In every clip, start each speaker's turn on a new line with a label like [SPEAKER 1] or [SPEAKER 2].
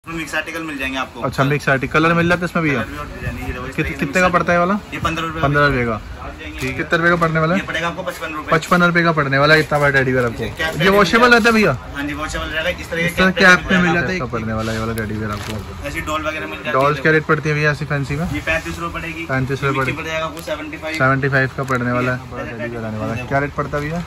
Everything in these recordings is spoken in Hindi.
[SPEAKER 1] मिक्स आर्टिकल मिल जाएंगे आपको।
[SPEAKER 2] अच्छा मिक्स आर्टिकल कलर मिल जाता है इसमें भैया? कितने का पड़ता है वाला?
[SPEAKER 1] ये 15 रुपए।
[SPEAKER 2] 15 रुपए का। ठीक, कितने रुपए का पड़ने वाला है?
[SPEAKER 1] ये पड़ेगा आपको 55 रुपए।
[SPEAKER 2] 55 रुपए का पड़ने वाला है। इतना बड़ा टेडी बियर आपको। ये वॉशेबल रहता है भैया?
[SPEAKER 1] हाँ जी वॉशेबल रहेगा। इस तरह
[SPEAKER 2] के कैप पे मिल जाता है। पड़ने वाला है वाला टेडी बियर आपको।
[SPEAKER 1] ऐसी डॉल वगैरह मिल जाती है।
[SPEAKER 2] डॉल्स क्या रेट पड़ती है भैया ऐसी फैंसी में?
[SPEAKER 1] ये 35 रुपए पड़ेगी।
[SPEAKER 2] 35 रुपए
[SPEAKER 1] पड़ेगा आपको
[SPEAKER 2] 75 का पड़ने वाला है। टेडी बियर आने वाला है। क्या रेट पड़ता है भैया?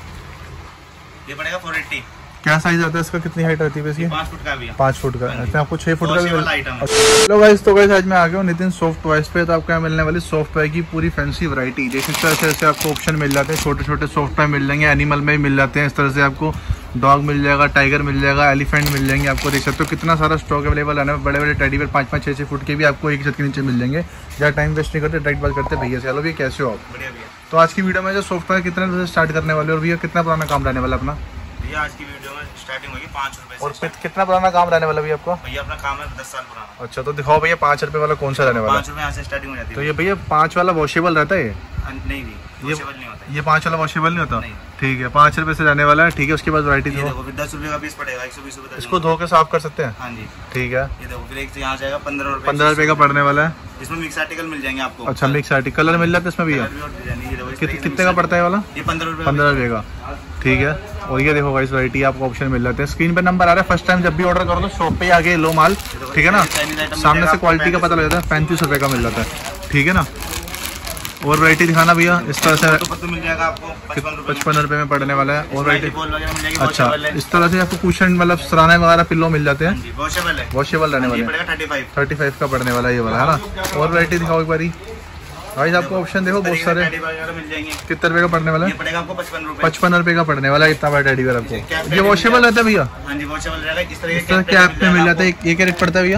[SPEAKER 1] ये पड़ेगा 480।
[SPEAKER 2] क्या साइज आता है इसका? कितनी हाइट रहती है इसकी?
[SPEAKER 1] 5 फुट का भी है।
[SPEAKER 2] 5 फुट का। इसमें आपको 6 फुट का भी मिलता
[SPEAKER 1] है।
[SPEAKER 2] हेलो गाइस, तो गाइस आज मैं आ गया हूँ नितिन सॉफ्ट टॉयज पे। तो आपको यहाँ मिलने वाली सॉफ्ट टॉय की पूरी फैंसी वैरायटी। जैसे इस तरह से आपको ऑप्शन मिल जाते हैं। छोटे छोटे सॉफ्ट टॉय मिल जाएंगे, एनिमल में भी मिल जाते हैं। इस तरह से आपको डॉग मिल जाएगा, टाइगर मिल जाएगा, एलिफेंट मिल जाएंगे। आपको देख सकते हो कितना सारा स्टॉक अवेलेबल है। बड़े बड़े टेडी बियर 5-5, 6-6 फुट के भी आपको एक छत के नीचे मिल जाएंगे। ज़्यादा टाइम वेस्ट नहीं करते, डायरेक्ट बात करते भैया से। हेलो भैया, कैसे हो आप?
[SPEAKER 1] बढ़िया भैया।
[SPEAKER 2] तो आज की वीडियो में जो सॉफ्ट टॉय कितने बजे स्टार्ट करने वाले और भैया कितना पुराना काम रहने वाला अपना?
[SPEAKER 1] भैया आज की वीडियो में स्टार्टिंग होगी 5 रुपए से।
[SPEAKER 2] और कितना पुराना काम रहने वाला भैया आपका?
[SPEAKER 1] भैया अपना काम है 10 साल पुराना।
[SPEAKER 2] अच्छा, तो दिखाओ भैया 5 रुपए वाला कौन सा रहने वाला?
[SPEAKER 1] 5 रुपए यहाँ से स्टार्टिंग हो जाती है।
[SPEAKER 2] तो ये भैया 5 वाला वॉशेबल रहता है?
[SPEAKER 1] नहीं नहीं वॉशेबल नहीं होता।
[SPEAKER 2] ये 5 वाला वॉशेबल नहीं होता? ठीक है, 5 रुपए से रहने वाला है। ठीक है, उसके बाद वैरायटी देखो।
[SPEAKER 1] 10 रुपए का पीस पड़ेगा, 120 रुपए।
[SPEAKER 2] इसको धो के साफ कर सकते हैं?
[SPEAKER 1] हाँ जी।
[SPEAKER 2] ठीक है,
[SPEAKER 1] ये देखो फिर एक यहाँ जाएगा 15 रुपए।
[SPEAKER 2] 15 रुपए का पड़ने वाला है।
[SPEAKER 1] इसमें मिक्स आर्टिकल मिल जाएंगे आपको।
[SPEAKER 2] अच्छा मिक्स आर्टिकल कलर मिल जाता है इसमें भैया? कितने का पड़ता है वाला? ये 15 रुपए का। ठीक है, और ये देखो गाइस वैरायटी आपको ऑप्शन मिल जाते हैं। स्क्रीन पे नंबर आ रहा है। फर्स्ट टाइम जब भी ऑर्डर करो तो शॉप पे आके लो माल। ठीक है ना, सामने से क्वालिटी का पता लग जाता है। 35 रुपए का मिल जाता है। ठीक है ना, और वैरायटी दिखाना भैया। इस तरह से
[SPEAKER 1] मिल जाएगा आपको
[SPEAKER 2] 55 रुपए में पड़ने वाला है। और वैरायटी अच्छा, इस तरह से आपको कुशन मतलब सराहने वगैरह पिल्लो मिल जाते हैं। वॉशेबल रहने वाले हैं। 35 का पड़ने वाला है ये वाला, है ना। और वैरायटी दिखाओ एक बारी भाई। आपको ऑप्शन देखो बहुत सारे। कितने रुपए का पड़ने वाला है? 55 रुपए का पड़ने वाला है। इतना बड़ा टेडी बियर आपको। ये वॉशेबल रहता है भैया? इस तरह कैप पे मिल जाता है। ये क्या रेट पड़ता है भैया?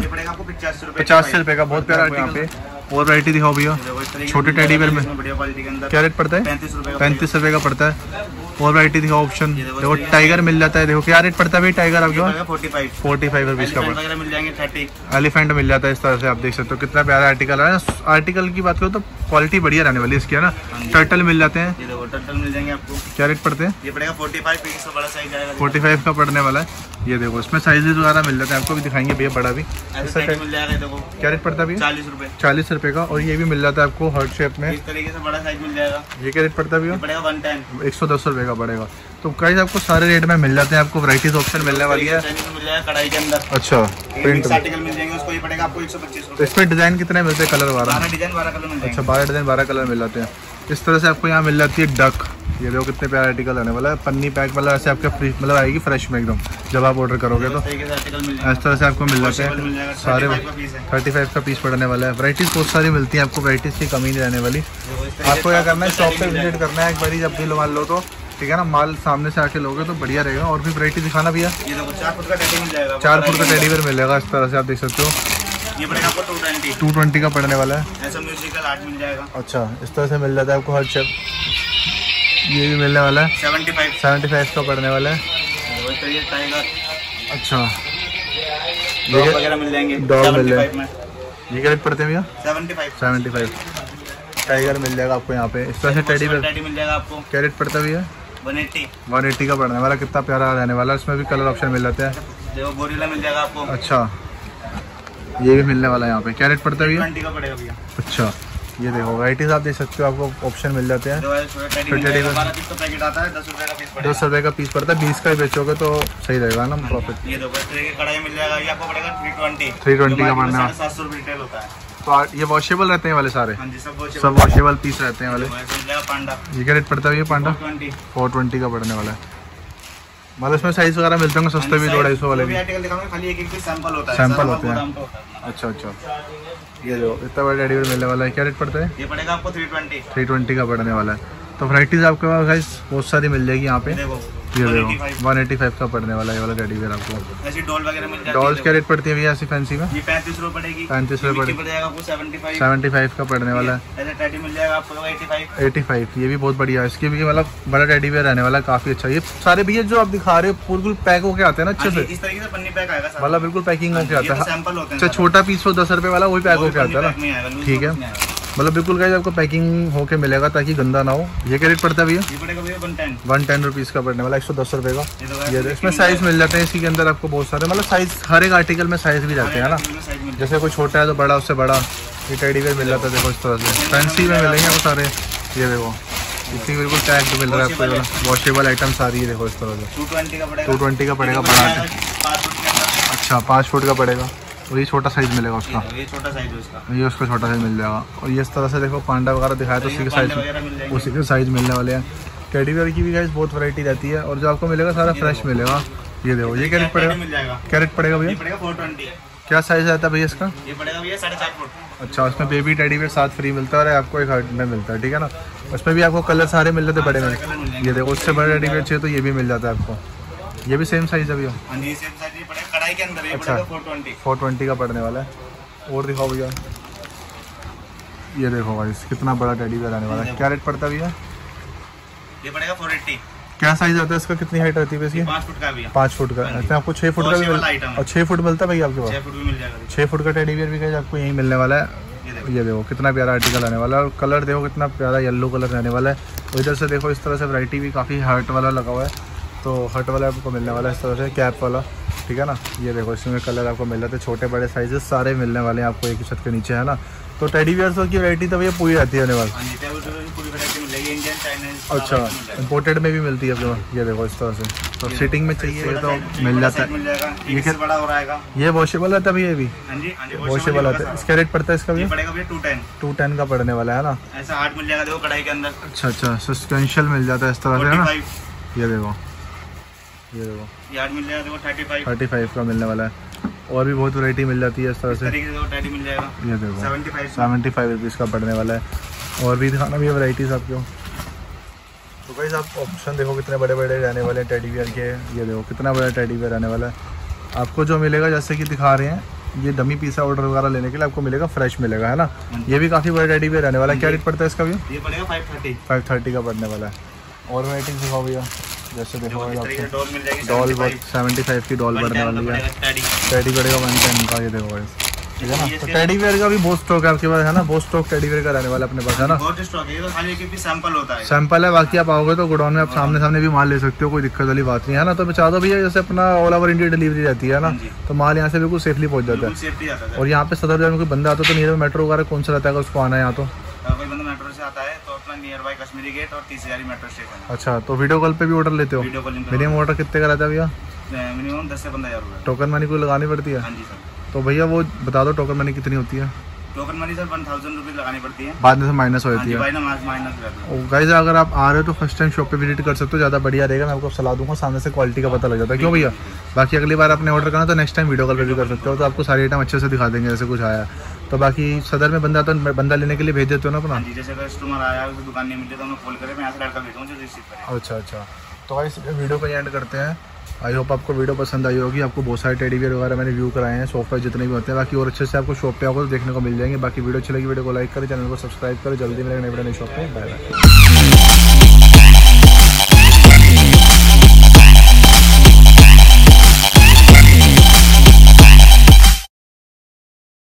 [SPEAKER 2] 50 रुपए का। बहुत प्यारा यहाँ पे। और वैरायटी दिखाओ भैया छोटे टेडी बियर में। क्या रेट पड़ता है? 35 रुपए का पड़ता है। और वैरायटी दिखाओ ऑप्शन देखो। टाइगर मिल जाता है। देखो क्या रेट पड़ता है भाई टाइगर आपके? 45 रुपीज का पड़ता। एलिफेंट मिल जाता है। इस तरह से आप देख सकते हो कितना प्यारा आर्टिकल है। आर्टिकल की बात करो तो क्वालिटी बढ़िया रहने वाली है इसकी, है ना। टर्टल मिल जाते हैं।
[SPEAKER 1] टर्टल मिल जाएंगे आपको।
[SPEAKER 2] क्या रेट पड़ते हैं?
[SPEAKER 1] ये पड़ेगा 45 बड़ा साइज आएगा।
[SPEAKER 2] 45 का पड़ने वाला है। ये देखो इसमें साइजेस वगैरह मिल जाते हैं। आपको भी दिखाएंगे भैया बड़ा भी।
[SPEAKER 1] मिल जाएगा। देखो क्या
[SPEAKER 2] रेट पड़ता है भैया?
[SPEAKER 1] 40 रुपए।
[SPEAKER 2] 40 रुपए का। और ये भी मिल जाता है आपको हार्ट शेप में।
[SPEAKER 1] इस तरीके से बड़ा साइज मिल जाएगा।
[SPEAKER 2] ये क्या रेट पड़ता है भैया?
[SPEAKER 1] पड़ेगा 110।
[SPEAKER 2] 110 रुपए का पड़ेगा। तो गाइस आपको सारे रेट में मिल जाते हैं। आपको वैरायटीज ऑप्शन मिलने वाली है।
[SPEAKER 1] मिल जाएगा कढ़ाई के अंदर।
[SPEAKER 2] अच्छा, प्रिंट
[SPEAKER 1] आर्टिकल मिल जाएंगे। उसको ये पड़ेगा आपको 125 रुपए।
[SPEAKER 2] इसमें डिजाइन कितने मिलते हैं? कलर 12
[SPEAKER 1] डिजाइन 12 कलर मिल जाएंगे।
[SPEAKER 2] अच्छा 12 डिजाइन 12 कलर मिल जाते हैं। इस तरह से आपको यहाँ मिल जाती है डक। ये देखो कितने प्यारे आर्टिकल आने वाला है। पन्नी पैक मतलब ऐसे आपके फ्री मतलब आएगी फ्रेश में एकदम जब आप ऑर्डर करोगे तो। इस तरह से आपको मिल जाते हैं सारे। 35 का पीस पड़ने वाला है। वैरायटीज बहुत सारी मिलती हैं आपको। वैरायटीज की कमी नहीं रहने वाली। आपको क्या करना है, शॉप पे विजिट करना है एक बार जब भी मान लो तो। ठीक है ना, माल सामने से आके लोगे तो बढ़िया रहेगा। और भी वैरायटी दिखाना भैया।
[SPEAKER 1] 4 फुट का टेडी मिल जाएगा।
[SPEAKER 2] 4 फुट का टेडी बियर मिलेगा। इस तरह से आप देख सकते हो।
[SPEAKER 1] ये पड़ेगा आपको 220।
[SPEAKER 2] 220 का पड़ने वाला है।
[SPEAKER 1] ऐसा म्यूजिकल आर्ट मिल जाएगा।
[SPEAKER 2] अच्छा, इस तरह से मिल जाता है आपको हर शेप। ये भी मिलने वाला है। 75 का पड़ने वाला है। अच्छा,
[SPEAKER 1] डॉग वगैरह मिल जाएंगे।
[SPEAKER 2] डॉग मिल जाएंगे। ये क्या रेट पड़ते हैं भैया?
[SPEAKER 1] 75।
[SPEAKER 2] टाइगर मिल जाएगा आपको यहाँ पे। इस तरह से टेडी बियर
[SPEAKER 1] मिल जाएगा आपको।
[SPEAKER 2] क्या रेट पड़ता है भैया? 180 का पड़ने वाला। कितना प्यारा रहने वाला है। इसमें भी कलर ऑप्शन मिल जाते हैं।
[SPEAKER 1] देखो गोरिल्ला मिल जाएगा आपको।
[SPEAKER 2] अच्छा, ये भी मिलने वाला है यहाँ पे। क्या रेट पड़ता है भैया?
[SPEAKER 1] 20 का पड़ेगा भैया।
[SPEAKER 2] अच्छा, ये देखो वैराइटीज आप देख सकते हो। आपको ऑप्शन मिल जाते हैं। 10 रुपए का पीस पड़ता है। 20 का ही बेचोगे तो सही रहेगा ना प्रॉफिट।
[SPEAKER 1] ये देखो कढ़ाई मिल जाएगा। ये आपको पड़ेगा
[SPEAKER 2] 320 का पड़ना है।
[SPEAKER 1] 700 रुपए रिटेल होता है।
[SPEAKER 2] तो ये वॉशेबल रहते हैं वाले सारे?
[SPEAKER 1] हाँ जी,
[SPEAKER 2] सब वॉशेबल पीस रहते हैं वाले।
[SPEAKER 1] पांडा।
[SPEAKER 2] ये क्या रेट पड़ता है ये पांडा? 420 का पड़ने वाला है। मतलब इसमें साइज वगैरह मिलते होंगे सस्ते भी 250 वाले भी।
[SPEAKER 1] खाली एक सैंपल होता है।
[SPEAKER 2] सैंपल होते हैं। अच्छा, ये जो इतना बड़ा टेडी बियर मिलने वाला है। क्या रेट पड़ता है?
[SPEAKER 1] ये पड़ेगा आपको
[SPEAKER 2] 320 का पड़ने वाला है। तो वैराइटीज आपके पास गाइस बहुत सारी मिल जाएगी यहाँ पे। ये देखो 185 का पड़ने वाला है ये वाला टेडी बियर आपको।
[SPEAKER 1] ऐसी डॉल वगैरह मिल जाती है।
[SPEAKER 2] डॉल्स क्या रेट पड़ती है भैया ऐसी फैंसी में?
[SPEAKER 1] ये 35 रुपए पड़ेगी।
[SPEAKER 2] 35 रुपए
[SPEAKER 1] पड़ेगा आपको।
[SPEAKER 2] 75 का पड़ने वाला है।
[SPEAKER 1] ऐसा टेडी मिल जाएगा आपको
[SPEAKER 2] 85। ये भी बहुत बढ़िया है। इसकी भी मतलब बड़ा टेडी बियर रहने वाला है, काफी अच्छा। ये सारे भैया जो आप दिखा रहे हो बिल्कुल पैक होके आते हैं ना अच्छे से?
[SPEAKER 1] इस तरीके से पन्नी पैक आएगा
[SPEAKER 2] मतलब बिल्कुल पैकिंग होके आता है।
[SPEAKER 1] सैंपल होते हैं।
[SPEAKER 2] अच्छा, छोटा पीस हो 10 रुपए वाला वही पैक होके आता है ना। ठीक है, मतलब बिल्कुल गाइस आपको पैकिंग होके मिलेगा ताकि गंदा ना हो। ये क्या रेट पड़ता है भैया?
[SPEAKER 1] ये पड़ेगा भैया 110
[SPEAKER 2] 110 रुपीज़ का पड़ने वाला, 110 रुपये का। ये इसमें साइज़ मिल जाते हैं इसी के अंदर आपको बहुत सारे, मतलब साइज़ हर एक आर्टिकल में साइज़ भी जाते हैं ना, जैसे कोई छोटा है तो बड़ा, उससे बड़ा ये टेडी बियर मिल जाता है। देखो इस तरह से फैंसी में मिलेंगे वो सारे। ये देखो इतनी बिल्कुल टैग मिल रहा है आपको, वॉशेबल आइटम सारी है। देखो इस तरह से 220 का पड़ेगा बड़ा। अच्छा 5 फुट का पड़ेगा और ये छोटा साइज मिलेगा उसका,
[SPEAKER 1] ये छोटा साइज है उसका,
[SPEAKER 2] ये उसका छोटा साइज मिल जाएगा। और ये इस तरह से देखो पांडा वगैरह दिखाया तो उसी के साइज मिलने वाले हैं। टेडी बियर की भी गाइस बहुत वैरायटी रहती है और जो आपको मिलेगा सारा फ्रेश मिलेगा। ये देखो ये क्या रेट पड़ेगा? क्या रेट पड़ेगा भैया?
[SPEAKER 1] 420।
[SPEAKER 2] क्या साइज आता है भैया इसका?
[SPEAKER 1] ये पड़ेगा भैया 4.5 फुट।
[SPEAKER 2] अच्छा उसमें बेबी टेडी बियर साथ फ्री मिलता है और आपको एक हर्ट में मिलता है, ठीक है ना। उसमें भी आपको कलर सारे मिल जाते बड़े में। ये देखो उससे बड़ा टेडी बियर चाहिए तो ये भी मिल जाता है आपको। ये भी सेम साइज है भैया?
[SPEAKER 1] हाँ जी सेम साइज, ये पड़ेगा कढ़ाई के अंदर। ये
[SPEAKER 2] अच्छा 420 का पड़ने वाला है। और दिखाओ भैया, ये देखो भाई कितना बड़ा टेडी बियर आने वाला है। क्या रेट पड़ता है भैया?
[SPEAKER 1] ये पड़ेगा 480।
[SPEAKER 2] क्या साइज आता है इसका? कितनी हाइट रहती है इसकी?
[SPEAKER 1] 5 फुट का भैया।
[SPEAKER 2] 5 फुट का। अच्छा आपको 6 फुट का भी मिलता है और 6 फुट मिलता है भैया आपके पास?
[SPEAKER 1] 6 फुट भी मिल जाएगा।
[SPEAKER 2] 6 फुट का टेडी बियर भी आपको यहीं मिलने वाला है। ये देखो कितना प्यारा आर्टिकल आने वाला है और कलर देखो कितना प्यारा येलो कलर रहने वाला है। और इधर से देखो इस तरह से वैरायटी भी काफ़ी हर्ट वाला लगा हुआ है, तो हर्ट वाला आपको मिलने वाला है इस तरह से कैप वाला, ठीक है ना। ये देखो इसमें कलर आपको मिल जाते हैं, छोटे बड़े साइजेस सारे मिलने वाले हैं आपको एक ही छत के नीचे, है ना। तो टेडी बियर्स की वैरायटी तो भैया पूरी रहती है होने वाली। अच्छा इम्पोर्टेड में भी मिलती है आपके पास। ये देखो इस तरह से, तो सिटिंग में चाहिए तो मिल जाता है। ये क्या बड़ा हो रहा है? ये वॉशेबल आता है भैया? ये भी वॉशेबल आता है। इसका रेट पड़ता है इसका भी? 210 का पड़ने वाला है ना।
[SPEAKER 1] ऐसा हार्ड मिल जाएगा देखो कढ़ाई के अंदर।
[SPEAKER 2] अच्छा अच्छा सस्पेंशियल मिल जाता है इस तरह से, है ना। ये देखो
[SPEAKER 1] यार्ड मिल जाएगा देखो
[SPEAKER 2] 35 का मिलने वाला है। और भी बहुत वैरायटी मिल जाती है इस तरह से।
[SPEAKER 1] मिल जाएगा
[SPEAKER 2] ये देखो 75 रुपीज़ का पड़ने वाला है। और भी दिखाना भी है वैराइटीज़ आपको। तो गाइस आप ऑप्शन देखो कितने बड़े बड़े रहने वाले हैं टेडी बियर के। ये देखो कितना बड़ा टेडी बियर रहने वाला है आपको। जो मिलेगा जैसे कि दिखा रहे हैं, ये डमी पीसा ऑर्डर वगैरह लेने के लिए आपको मिलेगा, फ्रेश मिलेगा, है ना। ये भी काफ़ी बड़ा टेडी बियर रहने वाला है। क्या रेट पड़ता है इसका भी?
[SPEAKER 1] ये पड़ेगा
[SPEAKER 2] 530 का पड़ने वाला है। और वैराइटी दिखाओ भैया, जैसे देखो
[SPEAKER 1] डॉल
[SPEAKER 2] 75 की डॉल पड़ने वाली है। टेडी पड़ेगा 110 का। ये देखो गाइस, ठीक है ना। तो टेडी बियर का भी बहुत स्टॉक है आपके पास, है ना। बहुत स्टॉक टेडी बियर का रहने वाला अपने पास, है ना।
[SPEAKER 1] बहुत स्टॉक है, तो खाली एक भी सैंपल होता है।
[SPEAKER 2] सैंपल है, बाकी आप आओगे तो गोडाउन में आप सामने भी माल ले सकते हो, कोई दिक्कत वाली बात नहीं है ना। तो बचा दो भैया, जैसे अपना ऑल ओवर इंडिया डिलीवरी रहती है ना, तो माल यहाँ से बिल्कुल सेफली पहुँच जाता है। और यहाँ पे सदर बाजार में कोई बंदा आता है तो नियर मेट्रो वगैरह कौन सा रहता है उसको आना है यहाँ? तो
[SPEAKER 1] कोई बंदा मेट्रो से आता है तो अपना नियर बाय कश्मीरी गेट और 30,000 मेट्रो स्टेशन।
[SPEAKER 2] अच्छा तो वीडियो कॉल पे भी ऑर्डर लेते हो? मिनिमम ऑर्डर कितने का रहता है भैया?
[SPEAKER 1] मिनिमम 10 से 15,000 रुपये।
[SPEAKER 2] टोकन मनी कोई लगानी पड़ती है?
[SPEAKER 1] हाँ जी सर।
[SPEAKER 2] तो भैया वो बता दो टोकन मनी कितनी होती है?
[SPEAKER 1] टोकन मनी सर 1000 रुपये लगानी पड़ती है,
[SPEAKER 2] बाद में से माइनस हो जाती है। गाइस अगर आप आ रहे हो तो फर्स्ट टाइम शॉप पे विजिट कर सकते हो, ज़्यादा बढ़िया रहेगा। मैं आपको सलाह दूंगा, सामने से क्वालिटी का पता लग जाता है, क्यों भैया। बाकी अगली बार आपने ऑर्डर करना तो नेक्स्ट टाइम वीडियो कॉल पे भी कर सकते हो, तो आपको सारी आइटम अच्छे से दिखा देंगे जैसे कुछ आया। तो बाकी सदर में बंदा तो बंदा लेने के लिए भेज देते हो ना अपना?
[SPEAKER 1] जैसे कस्टमर आया दुकान नहीं मिलती तो हमें कॉल करें, मैं यहाँ से लड़का भेजूँ जो रिसीव करे।
[SPEAKER 2] अच्छा तो गाइस वीडियो को एंड करते हैं। आई होप आपको वीडियो पसंद आई होगी। आपको बहुत सारे टेडी बियर वगैरह मैंने व्यू कराए हैं, सोफा जितने भी होते हैं। बाकी और अच्छे से आपको शॉप पे आओगे तो देखने को मिल जाएंगे। बाकी वीडियो अच्छी लगी वीडियो को लाइक करें, चैनल को सब्सक्राइब करें। जल्दी मिलेंगे नई वीडियो नई शॉप पे। Bye bye.